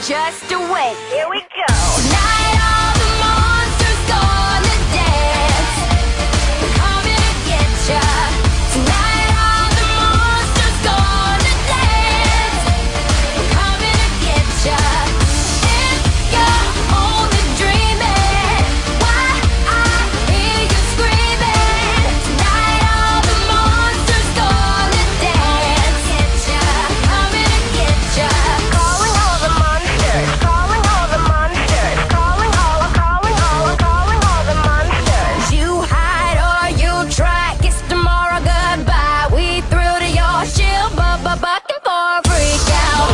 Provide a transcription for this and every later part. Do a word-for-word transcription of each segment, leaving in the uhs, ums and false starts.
just awake. Here we go. Tonight all the monsters gonna dance. Coming to get ya. Tonight all the monsters gonna dance. Coming to get ya. If you're only dreaming, why I hear you screaming. Tonight all the monsters gonna dance. Get ya. Coming to get ya. Calling all the monsters. Calling all the monsters. Calling all, calling all, calling all the monsters. You hide or you try. Kiss tomorrow goodbye. We threw to your shield, but but bucking for a freak out.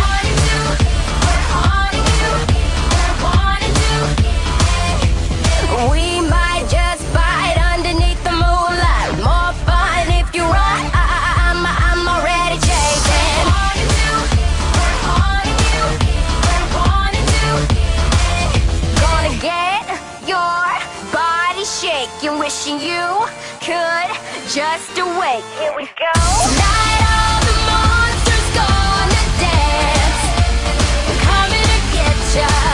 We might just fight underneath the moonlight. More fun if you run. I, I, I'm, I'm already chasing. Gonna get your body shaking, wishing you could just awake. Here we go. Tonight all the monsters gonna dance. Coming to get ya.